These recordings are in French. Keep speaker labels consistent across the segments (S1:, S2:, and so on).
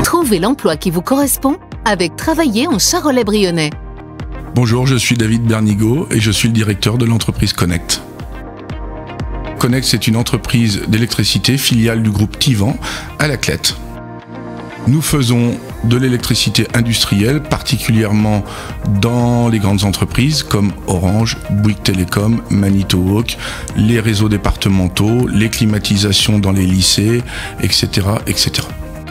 S1: Trouvez l'emploi qui vous correspond avec Travailler en Charolais-Brionnais.
S2: Bonjour, je suis David Bernigaud et je suis le directeur de l'entreprise Connect. Connect, c'est une entreprise d'électricité filiale du groupe Tivan à La Clette. Nous faisons de l'électricité industrielle, particulièrement dans les grandes entreprises comme Orange, Bouygues Télécom, Manitowoc, les réseaux départementaux, les climatisations dans les lycées, etc., etc.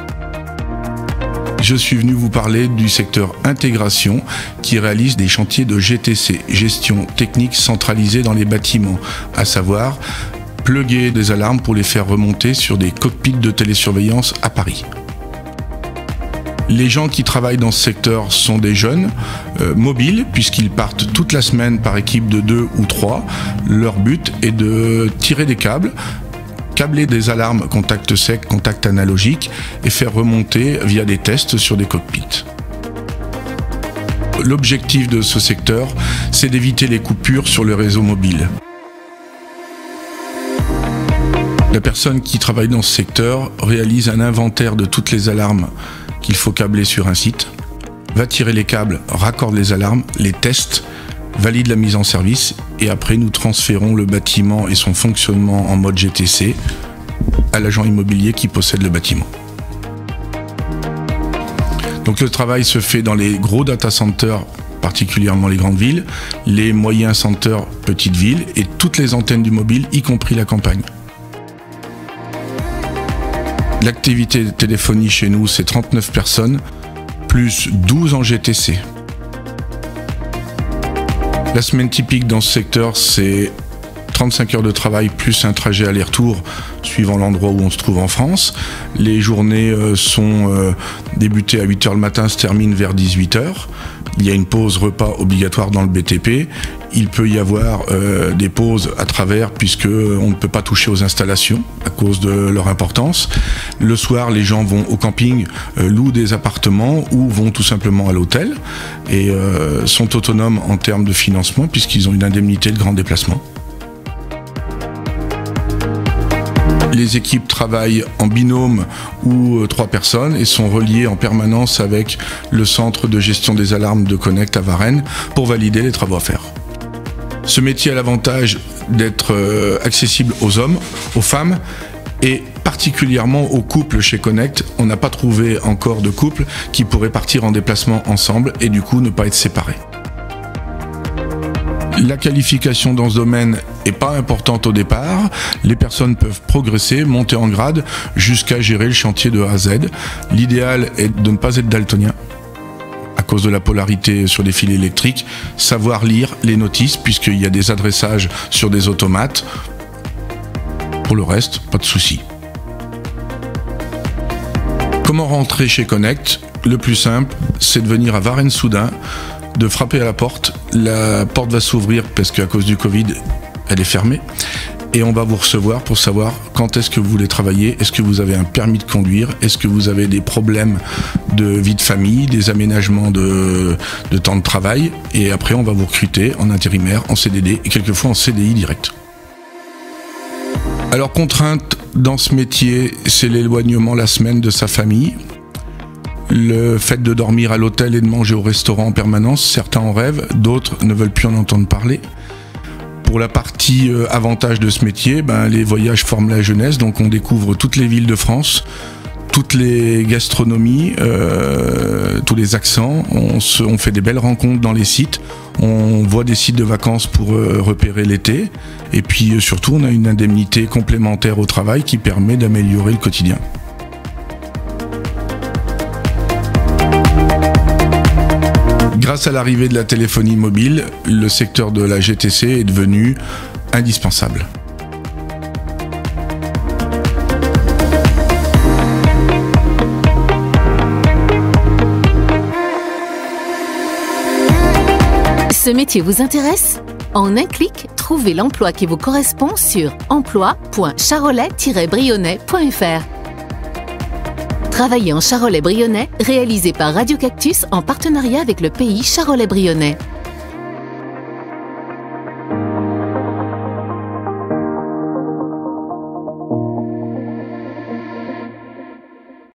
S2: Je suis venu vous parler du secteur intégration qui réalise des chantiers de GTC, gestion technique centralisée dans les bâtiments, à savoir plugger des alarmes pour les faire remonter sur des cockpits de télésurveillance à Paris. Les gens qui travaillent dans ce secteur sont des jeunes, mobiles, puisqu'ils partent toute la semaine par équipe de 2 ou 3. Leur but est de tirer des câbles, câbler des alarmes contact sec, contact analogique et faire remonter via des tests sur des cockpits. L'objectif de ce secteur, c'est d'éviter les coupures sur le réseau mobile. La personne qui travaille dans ce secteur réalise un inventaire de toutes les alarmes qu'il faut câbler sur un site, va tirer les câbles, raccorde les alarmes, les teste, valide la mise en service et après nous transférons le bâtiment et son fonctionnement en mode GTC à l'agent immobilier qui possède le bâtiment. Donc le travail se fait dans les gros data centers, particulièrement les grandes villes, les moyens centers, petites villes et toutes les antennes du mobile, y compris la campagne. L'activité de téléphonie chez nous, c'est 39 personnes, plus 12 en GTC. La semaine typique dans ce secteur, c'est 35 heures de travail plus un trajet aller-retour suivant l'endroit où on se trouve en France. Les journées sont débutées à 8h le matin, se terminent vers 18h. Il y a une pause repas obligatoire dans le BTP. Il peut y avoir des pauses à travers puisqu'on ne peut pas toucher aux installations à cause de leur importance. Le soir, les gens vont au camping, louent des appartements ou vont tout simplement à l'hôtel et sont autonomes en termes de financement puisqu'ils ont une indemnité de grand déplacement. Les équipes travaillent en binôme ou 3 personnes et sont reliées en permanence avec le centre de gestion des alarmes de Connect à Varennes pour valider les travaux à faire. Ce métier a l'avantage d'être accessible aux hommes, aux femmes et particulièrement aux couples chez Connect. On n'a pas trouvé encore de couple qui pourrait partir en déplacement ensemble et du coup ne pas être séparés. La qualification dans ce domaine n'est pas importante au départ. Les personnes peuvent progresser, monter en grade jusqu'à gérer le chantier de A à Z. L'idéal est de ne pas être daltonien à cause de la polarité sur les fils électriques, savoir lire les notices puisqu'il y a des adressages sur des automates. Pour le reste, pas de souci. Comment rentrer chez Connect? Le plus simple, c'est de venir à Varennes-Soudain, de frapper à la porte va s'ouvrir parce qu'à cause du Covid, elle est fermée et on va vous recevoir pour savoir quand est-ce que vous voulez travailler, est-ce que vous avez un permis de conduire, est-ce que vous avez des problèmes de vie de famille, des aménagements de temps de travail et après on va vous recruter en intérimaire, en CDD et quelquefois en CDI direct. Alors contrainte dans ce métier, c'est l'éloignement la semaine de sa famille. Le fait de dormir à l'hôtel et de manger au restaurant en permanence, certains en rêvent, d'autres ne veulent plus en entendre parler. Pour la partie avantage de ce métier, les voyages forment la jeunesse, donc on découvre toutes les villes de France, toutes les gastronomies, tous les accents, on fait des belles rencontres dans les sites, on voit des sites de vacances pour repérer l'été, et puis surtout on a une indemnité complémentaire au travail qui permet d'améliorer le quotidien. Grâce à l'arrivée de la téléphonie mobile, le secteur de la GTC est devenu indispensable.
S1: Ce métier vous intéresse? En un clic, trouvez l'emploi qui vous correspond sur emploi.charolais-brionnais.fr. Travailler en Charolais-Brionnais, réalisé par Radio Cactus en partenariat avec le pays Charolais-Brionnais.